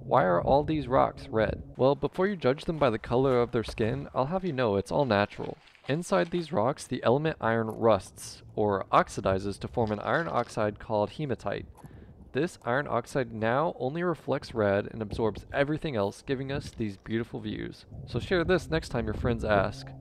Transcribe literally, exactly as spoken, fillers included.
why are all these rocks red? Well, before you judge them by the color of their skin, I'll have you know it's all natural. Inside these rocks, the element iron rusts, or oxidizes to form an iron oxide called hematite. This iron oxide now only reflects red and absorbs everything else, giving us these beautiful views. So share this next time your friends ask,